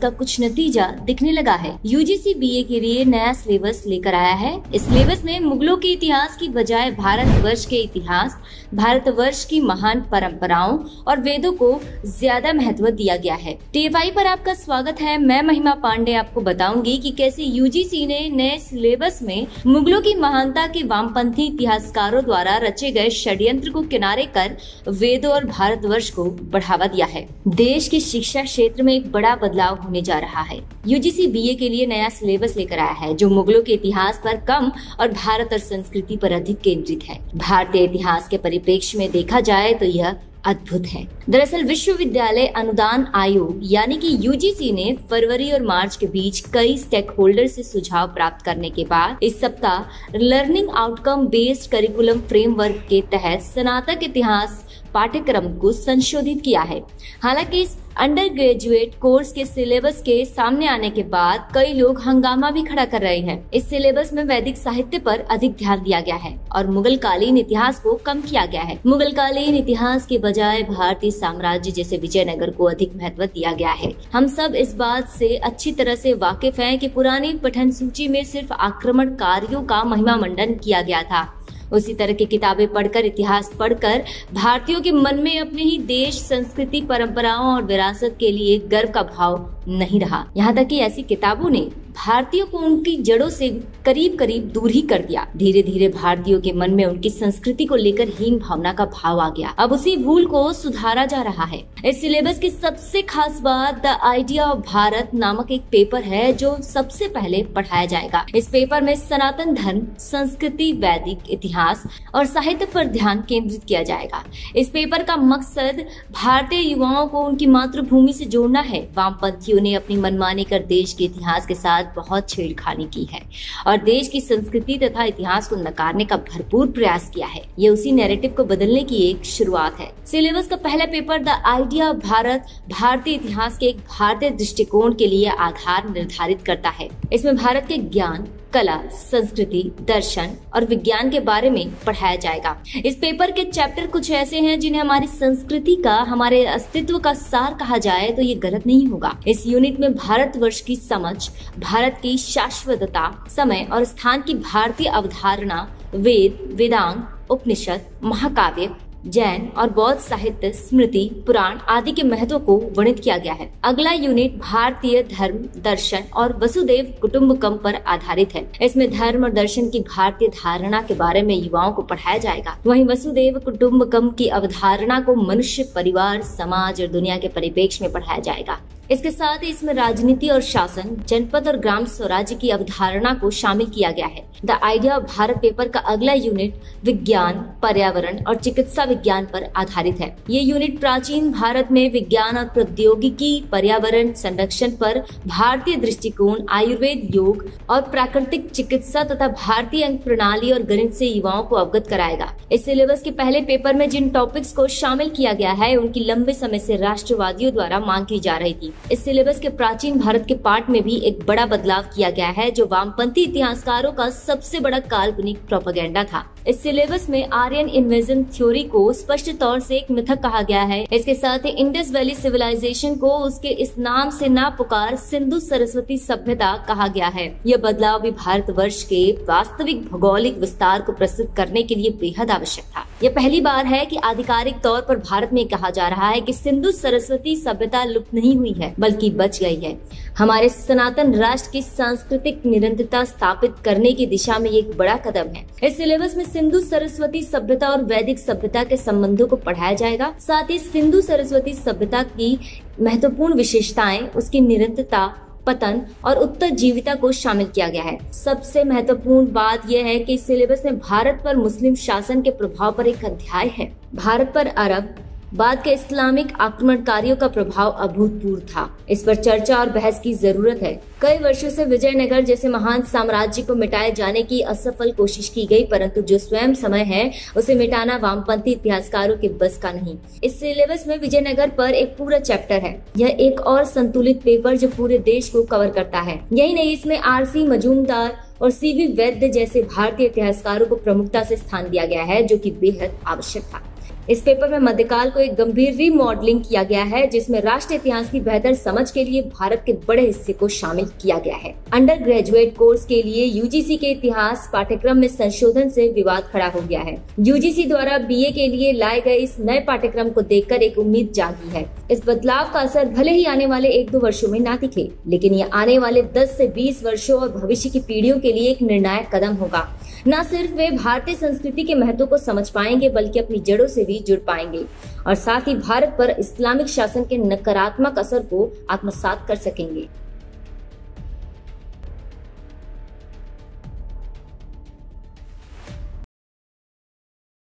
इसका कुछ नतीजा दिखने लगा है। यूजीसी बीए के लिए नया सिलेबस लेकर आया है। इस सिलेबस में मुगलों के इतिहास की बजाय भारतवर्ष के इतिहास, भारतवर्ष की महान परंपराओं और वेदों को ज्यादा महत्व दिया गया है। टीएफआई पर आपका स्वागत है। मैं महिमा पांडे आपको बताऊंगी कि कैसे यूजीसी ने नए सिलेबस में मुगलों की महानता के वामपंथी इतिहासकारों द्वारा रचे गए षड्यंत्र को किनारे कर वेदों और भारतवर्ष को बढ़ावा दिया है। देश के शिक्षा क्षेत्र में एक बड़ा बदलाव होने जा रहा है। यूजीसी बीए के लिए नया सिलेबस लेकर आया है जो मुगलों के इतिहास पर कम और भारत और संस्कृति पर अधिक केंद्रित है। भारतीय इतिहास के परिप्रेक्ष्य में देखा जाए तो यह अद्भुत है। दरअसल विश्वविद्यालय अनुदान आयोग यानी कि यूजीसी ने फरवरी और मार्च के बीच कई स्टेक होल्डर से सुझाव प्राप्त करने के बाद इस सप्ताह learning outcome based curriculum framework के तहत स्नातक इतिहास पाठ्यक्रम को संशोधित किया है। हालांकि इस अंडर ग्रेजुएट कोर्स के सिलेबस के सामने आने के बाद कई लोग हंगामा भी खड़ा कर रहे हैं। इस सिलेबस में वैदिक साहित्य पर अधिक ध्यान दिया गया है और मुगल कालीन इतिहास को कम किया गया है। मुगल कालीन इतिहास के बजाय भारतीय साम्राज्य जैसे विजयनगर को अधिक महत्व दिया गया है। हम सब इस बात से अच्छी तरह से वाकिफ हैं कि पुरानी पठन सूची में सिर्फ आक्रमणकारियों का महिमा मंडन किया गया था। उसी तरह की किताबें पढ़कर, इतिहास पढ़कर भारतीयों के मन में अपने ही देश, संस्कृति, परंपराओं और विरासत के लिए गर्व का भाव नहीं रहा। यहाँ तक कि ऐसी किताबों ने भारतीयों को उनकी जड़ों से करीब करीब दूर ही कर दिया। धीरे धीरे भारतीयों के मन में उनकी संस्कृति को लेकर हीन भावना का भाव आ गया। अब उसी भूल को सुधारा जा रहा है। इस सिलेबस की सबसे खास बात द आइडिया ऑफ भारत नामक एक पेपर है जो सबसे पहले पढ़ाया जाएगा। इस पेपर में सनातन धर्म, संस्कृति, वैदिक इतिहास और साहित्य पर ध्यान केंद्रित किया जाएगा। इस पेपर का मकसद भारतीय युवाओं को उनकी मातृभूमि से जोड़ना है। वामपंथियों ने अपनी मनमानी कर देश के इतिहास के साथ बहुत छेड़खानी की है और देश की संस्कृति तथा इतिहास को नकारने का भरपूर प्रयास किया है। ये उसी नैरेटिव को बदलने की एक शुरुआत है। सिलेबस का पहला paper the idea of Bharat भारतीय इतिहास के एक भारतीय दृष्टिकोण के लिए आधार निर्धारित करता है। इसमें भारत के ज्ञान, कला, संस्कृति, दर्शन और विज्ञान के बारे में पढ़ाया जाएगा। इस पेपर के चैप्टर कुछ ऐसे हैं जिन्हें हमारी संस्कृति का, हमारे अस्तित्व का सार कहा जाए तो ये गलत नहीं होगा। इस यूनिट में भारतवर्ष की समझ, भारत की शाश्वतता, समय और स्थान की भारतीय अवधारणा, वेद, वेदांग, उपनिषद, महाकाव्य, जैन और बौद्ध साहित्य, स्मृति, पुराण आदि के महत्व को वर्णित किया गया है। अगला यूनिट भारतीय धर्म, दर्शन और वसुदेव कुटुम्बकम पर आधारित है। इसमें धर्म और दर्शन की भारतीय धारणा के बारे में युवाओं को पढ़ाया जाएगा। वहीं वसुदेव कुटुम्बकम की अवधारणा को मनुष्य, परिवार, समाज और दुनिया के परिप्रेक्ष्य में पढ़ाया जाएगा। इसके साथ ही इसमें राजनीति और शासन, जनपद और ग्राम स्वराज्य की अवधारणा को शामिल किया गया है। The idea of Bharat paper का अगला यूनिट विज्ञान, पर्यावरण और चिकित्सा विज्ञान पर आधारित है। ये यूनिट प्राचीन भारत में विज्ञान और प्रौद्योगिकी, पर्यावरण संरक्षण पर भारतीय दृष्टिकोण, आयुर्वेद, योग और प्राकृतिक चिकित्सा तथा भारतीय अंक प्रणाली और गणित से युवाओं को अवगत कराएगा। इस सिलेबस के पहले पेपर में जिन टॉपिक्स को शामिल किया गया है उनकी लंबे समय से राष्ट्रवादियों द्वारा मांग की जा रही थी। इस सिलेबस के प्राचीन भारत के पार्ट में भी एक बड़ा बदलाव किया गया है जो वामपंथी इतिहासकारों का सबसे बड़ा काल्पनिक प्रोपेगेंडा था। इस सिलेबस में आर्यन इन्वेजन थ्योरी को स्पष्ट तौर से एक मिथक कहा गया है। इसके साथ ही इंडस वैली सिविलाइजेशन को उसके इस नाम से ना पुकार सिंधु सरस्वती सभ्यता कहा गया है। यह बदलाव भी भारतवर्ष के वास्तविक भौगोलिक विस्तार को प्रस्तुत करने के लिए बेहद आवश्यक था। यह पहली बार है कि आधिकारिक तौर पर भारत में कहा जा रहा है कि सिंधु सरस्वती सभ्यता लुप्त नहीं हुई है बल्कि बच गई है। हमारे सनातन राष्ट्र की सांस्कृतिक निरंतरता स्थापित करने की दिशा में एक बड़ा कदम है। इस सिलेबस में सिंधु सरस्वती सभ्यता और वैदिक सभ्यता के संबंधों को पढ़ाया जाएगा। साथ ही सिंधु सरस्वती सभ्यता की महत्वपूर्ण विशेषताएं, उसकी निरंतरता, पतन और उत्तरजीविता को शामिल किया गया है। सबसे महत्वपूर्ण बात यह है कि इस सिलेबस में भारत पर मुस्लिम शासन के प्रभाव पर एक अध्याय है। भारत पर अरब बाद के इस्लामिक आक्रमणकारियों का प्रभाव अभूतपूर्व था। इस पर चर्चा और बहस की जरूरत है। कई वर्षों से विजयनगर जैसे महान साम्राज्य को मिटाए जाने की असफल कोशिश की गई, परंतु जो स्वयं समय है उसे मिटाना वामपंथी इतिहासकारों के बस का नहीं। इस सिलेबस में विजयनगर पर एक पूरा चैप्टर है। यह एक और संतुलित पेपर जो पूरे देश को कवर करता है। यही नहीं, इसमें आरसी मजूमदार और सीवी वैद्य जैसे भारतीय इतिहासकारों को प्रमुखता से स्थान दिया गया है, जो कि बेहद आवश्यक था। इस पेपर में मध्यकाल को एक गंभीर रीमॉडलिंग किया गया है, जिसमें राष्ट्रीय इतिहास की बेहतर समझ के लिए भारत के बड़े हिस्से को शामिल किया गया है। अंडर ग्रेजुएट कोर्स के लिए यूजीसी के इतिहास पाठ्यक्रम में संशोधन से विवाद खड़ा हो गया है। यूजीसी द्वारा बीए के लिए लाए गए इस नए पाठ्यक्रम को देखकर एक उम्मीद जागी है। इस बदलाव का असर भले ही आने वाले 1-2 वर्षों में ना दिखे, लेकिन ये आने वाले 10 से 20 वर्षों और भविष्य की पीढ़ियों के लिए एक निर्णायक कदम होगा। न सिर्फ वे भारतीय संस्कृति के महत्व को समझ पाएंगे, बल्कि अपनी जड़ों से भी जुड़ पाएंगे और साथ ही भारत पर इस्लामिक शासन के नकारात्मक असर को आत्मसात कर सकेंगे।